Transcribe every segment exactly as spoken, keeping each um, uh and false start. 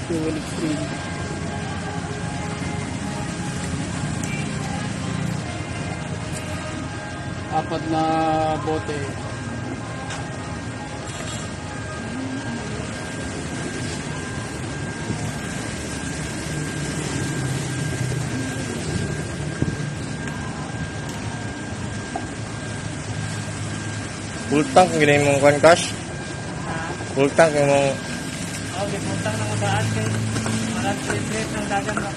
Fuel extreme. Apat na bote. Full tank gini mong kan cash. Full tank yung mong Oh, di full tank na magaan kay marat trip ng dagan na.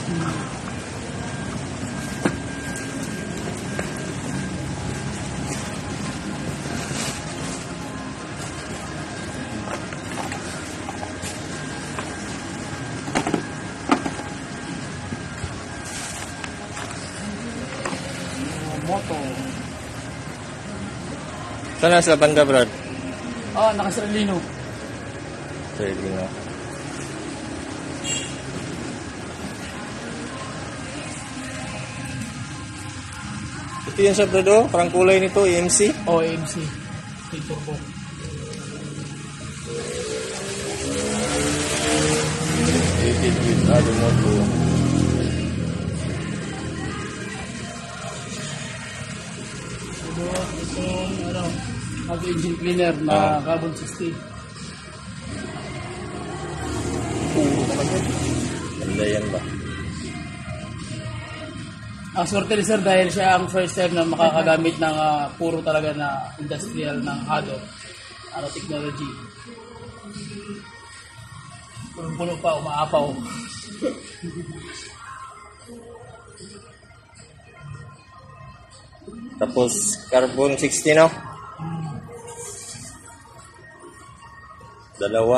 Moto. sana sa banda, Brad. Ah, nakasarlino. Sige na. Ito yung sa Brado, parang kulay nito, A M C. O, A M C. Turbo. Rated with other motor. Ito, itong, ano, mag-engine cleaner na Oh. carbon sixty. Puro talaga. Ganda yan ba? Ang swerte ni sir dahil siya ang first time na makakagamit ng ah, puro talaga na industrial ng Hado. Ano, technology. Puno pa, umaapaw. Tapos carbon sixty, no? Dalawa.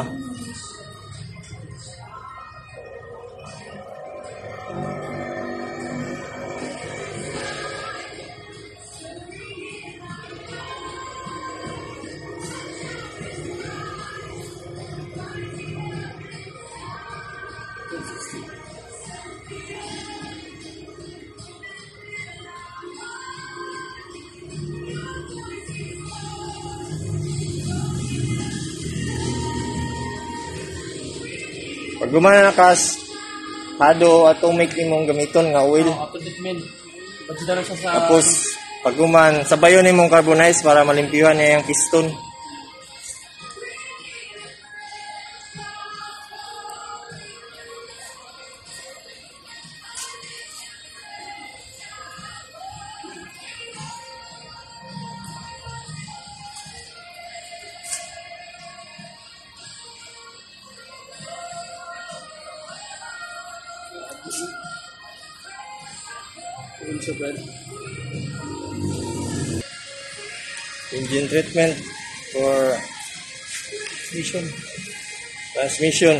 Pag gumana na kas, Hado atomic nimong gamiton nga oil. Oh, upper treatment. Pagsidaro siya sa... Tapos pag guman, sabayon nimong carbonize para malimpyuhan niya yung piston. Yun siya, Brad. Engine treatment for Mission. transmission.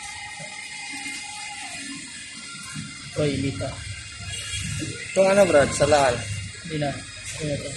Koy, lita. Itong ano, Brad, sa lahan. Hindi na. Kaya ito.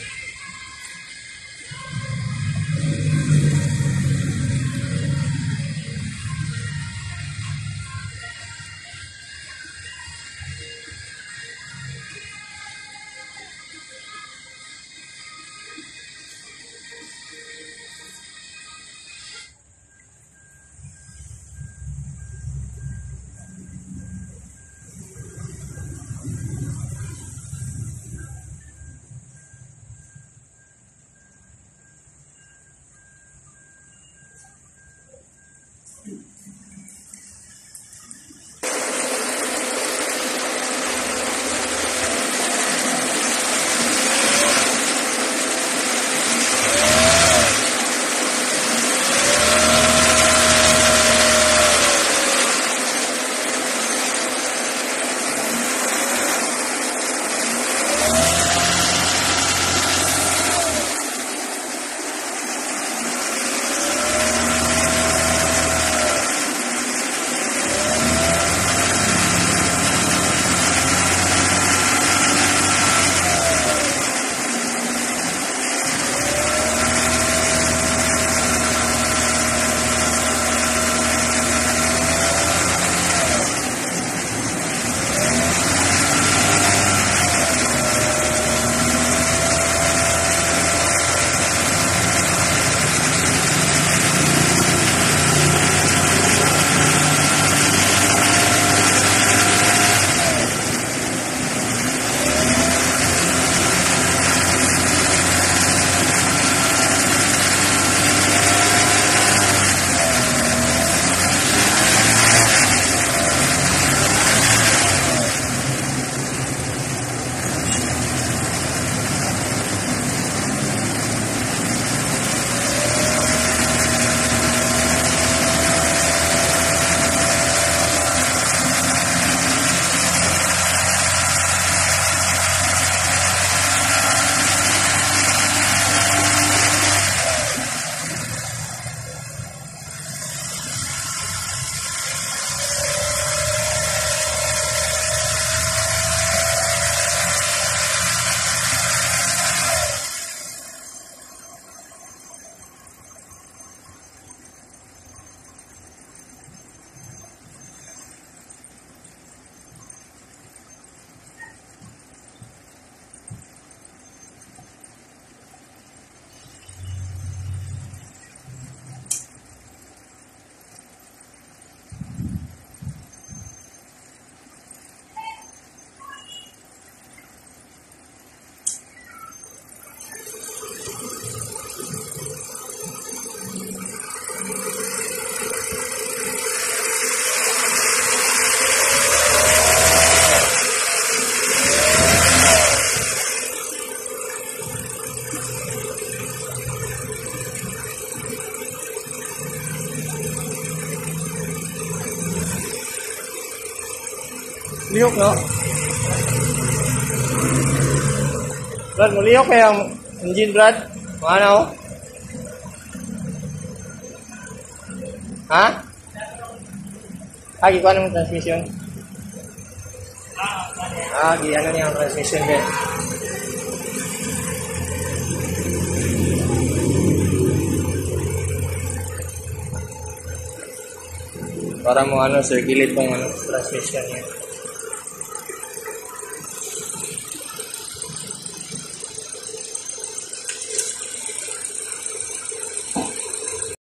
Lihok, no? Brad, muliyok kaya ang engine, Brad? Ano? Ha? Ah, gikuha ng transmission. Ah, gi ano niya ang transmission din. Para mo ano, circulate tong ano, transmission niya.